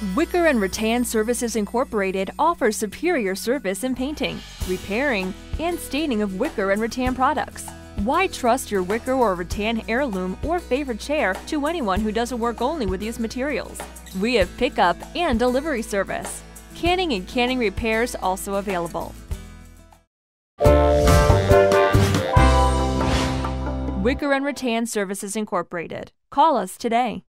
Wicker Rattan Services Incorporated offers superior service in painting, repairing, and staining of wicker and rattan products. Why trust your wicker or rattan heirloom or favorite chair to anyone who doesn't work only with these materials? We have pickup and delivery service. Canning and canning repairs also available. Wicker Rattan Services Incorporated. Call us today.